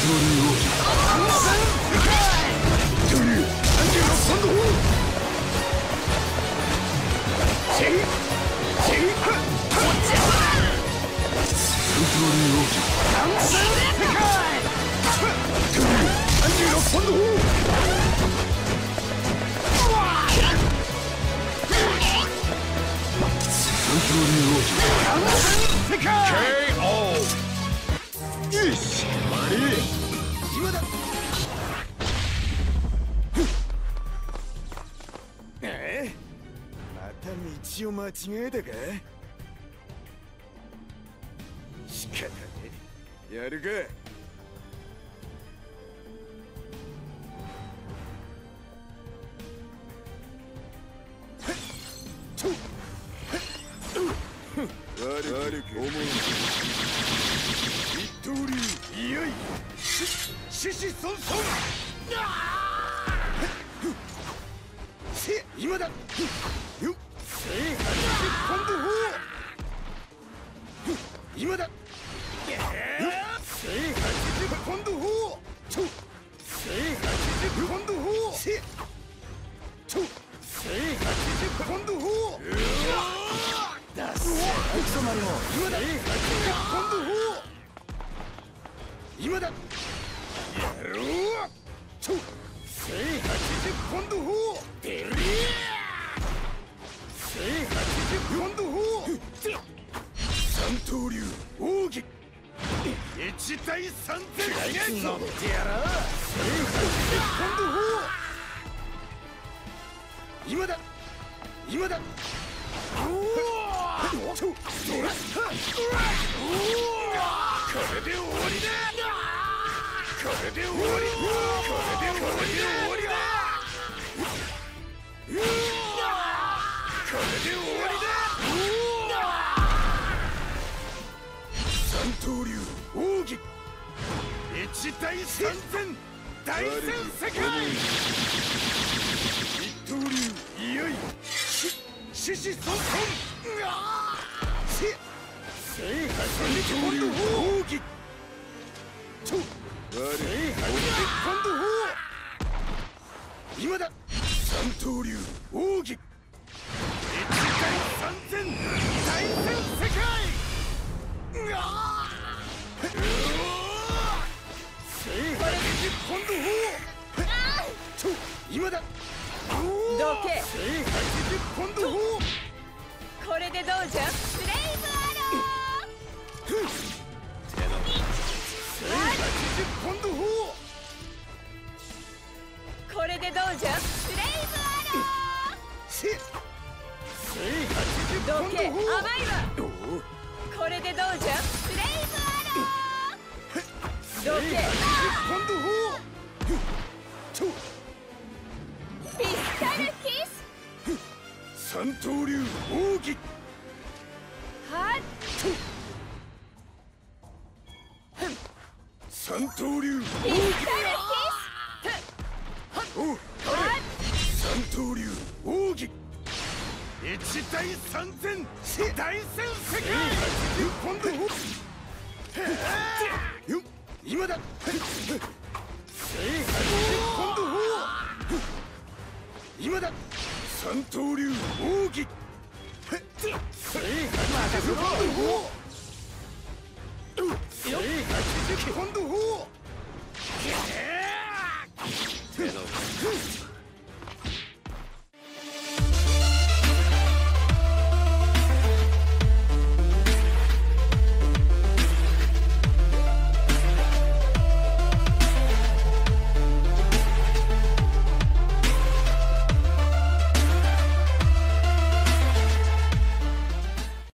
道を間違えたか？仕方ねえ。やるか。悪く思うな。一刀流、いよいよ獅子孫孫。今だ。よっ。今だ。ポンド砲。ポンド砲。ポンド砲。だす。クソマリモ。今だ。ポンド砲。今だ。やろう。ポンド砲。出る。ポンド砲。三刀流奥義1対3で乗ってやら。ポンド砲。今だ。今だ。これで終わりだ。これで終わり。これで終わりだ。これで終わりだ。三刀流奥義1対3000大戦世界。一刀流いよいよ獅子孫孫。三刀流奥義ポンド砲。今だ。三刀流奥義1対3000大戦世界。ポンド砲。今だ。 どけ。 ポンド砲。 これでどうじゃ。ブレイブアロー。 ポンド砲。 これでどうじゃ。ブレイブアロー。どけ。甘いわ。これでどうじゃ。ブレイブアロー。どけ。 ポンド砲。 ピスタルキス。 三刀流奥義。 はっ。 三刀流ピスタルキス。 三刀流奥義1対3000大戦世界。ポンド砲。今だ。ポンド砲。今だ。三刀流奥義。ポンド砲。